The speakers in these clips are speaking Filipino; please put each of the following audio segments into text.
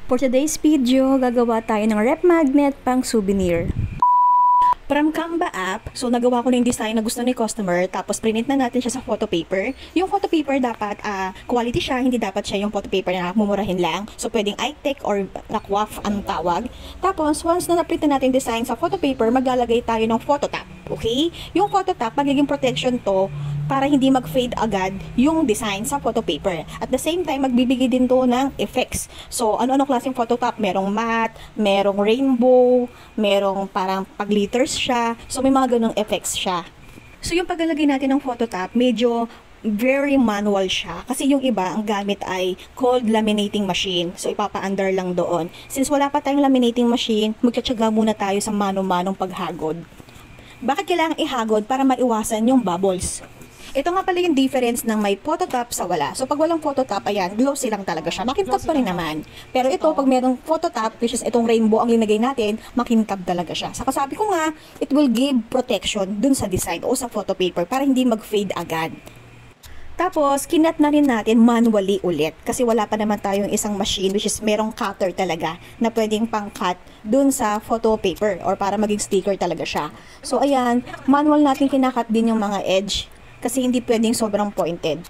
For today's video, gagawa tayo ng rep magnet pang souvenir. From Canva app, so nagawa ko na yung design na gusto ni customer, tapos print na natin siya sa photo paper. Yung photo paper dapat quality siya, hindi dapat siya yung photo paper na mumurahin lang. So pwedeng iTech or nakwaf ang tawag. Tapos once na na-print na natin design sa photo paper, maglalagay tayo ng photo top. Okay? Yung photo top, magiging protection to para hindi mag-fade agad yung design sa photo paper. At the same time, magbibigay din to ng effects. So, ano-ano klaseng photo top? Merong matte, merong rainbow, merong parang pag-glitters siya. So, may mga ganong effects siya. So, yung paglalagay natin ng photo top, medyo very manual siya. Kasi yung iba, ang gamit ay cold laminating machine. So, ipapa-under lang doon. Since wala pa tayong laminating machine, magtsatsaga muna tayo sa mano-manong paghagod. Bakit kailangan ihagod? Para maiwasan yung bubbles. Ito nga pala yung difference ng may phototop sa wala. So, pag walang phototop, ayan, glossy lang talaga siya. Makintab pa rin naman. Pero ito, pag merong phototop, which is itong rainbow ang linagay natin, makintab talaga siya. Saka sabi ko nga, it will give protection dun sa design o sa photo paper para hindi mag-fade agad. Tapos, kinat na rin natin manually ulit. Kasi wala pa naman tayong isang machine, which is merong cutter talaga na pwedeng pang-cut dun sa photo paper or para maging sticker talaga siya. So, ayan, manual natin kinakat din yung mga edge. Kasi hindi pwedeng sobrang pointed.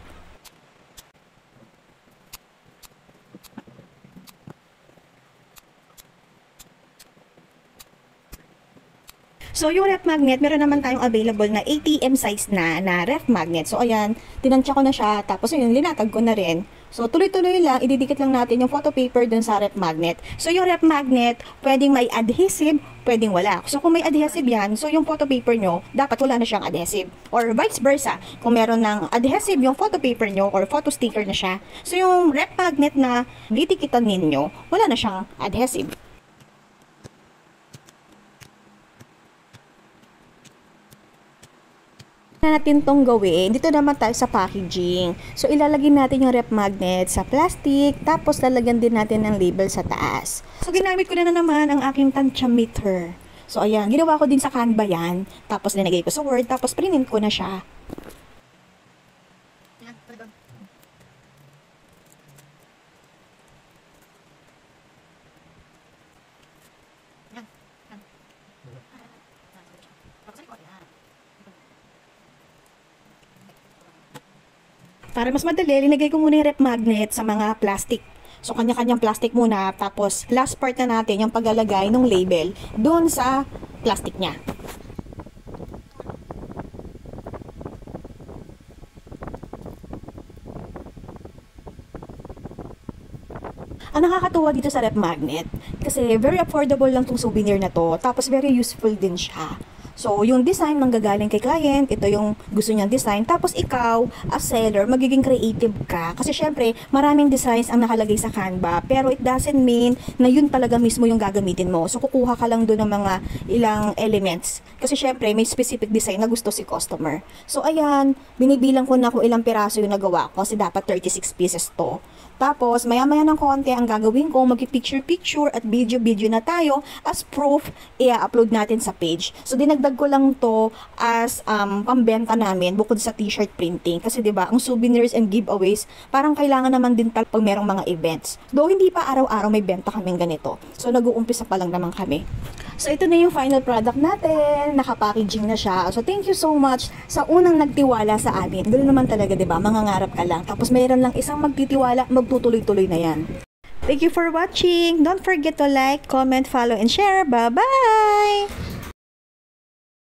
So, yung ref magnet, meron naman tayong available na ATM size na ref magnet. So, ayan, tinansya ko na siya. Tapos, yun, linatag ko na rin. So, tuloy-tuloy lang, ididikit lang natin yung photo paper dun sa ref magnet. So, yung ref magnet, pwedeng may adhesive, pwedeng wala. So, kung may adhesive yan, so yung photo paper nyo, dapat wala na siyang adhesive. Or vice versa, kung meron ng adhesive yung photo paper nyo or photo sticker na siya, so yung ref magnet na ditikitan ninyo, wala na siyang adhesive. Natin tong gawin, dito naman tayo sa packaging. So, ilalagay natin yung rep magnet sa plastic, tapos lalagyan din natin ng label sa taas. So, ginamit ko na naman ang aking tantiameter. So, ayan, ginawa ko din sa Canva yan, tapos linagay ko sa Word, tapos print ko na siya. Para mas madali, linagay ko muna yung rep magnet sa mga plastic. So, kanya-kanyang plastic muna. Tapos, last part na natin, yung paglalagay ng label doon sa plastic niya. Ang nakakatuwa dito sa rep magnet, kasi very affordable lang tong souvenir na to. Tapos, very useful din siya. So, yung design manggagaling kay client, ito yung gusto niyang design. Tapos, ikaw, as seller, magiging creative ka. Kasi, syempre, maraming designs ang nakalagay sa Canva. Pero, it doesn't mean na yun talaga mismo yung gagamitin mo. So, kukuha ka lang doon ng mga ilang elements. Kasi, syempre, may specific design na gusto si customer. So, ayan, binibilang ko na kung ilang piraso yung nagawa ko. Kasi, dapat 36 pieces to. Tapos, maya-maya ng konti, ang gagawin ko, mag-picture-picture at video-video na tayo as proof, i-upload natin sa page. So, dinagdag ko lang to as pambenta namin bukod sa t-shirt printing. Kasi, diba, ang souvenirs and giveaways, parang kailangan naman din pag merong mga events. Though, hindi pa araw-araw may benta kaming ganito. So, nag-uumpisa pa lang naman kami. So, ito na yung final product natin. Naka-packaging na siya. So, thank you so much sa unang nagtiwala sa amin. Ganoon naman talaga, diba? Mangangarap ka lang. Tapos, mayroon lang isang magtitiwala, magtutuloy-tuloy na yan. Thank you for watching. Don't forget to like, comment, follow, and share. Bye-bye!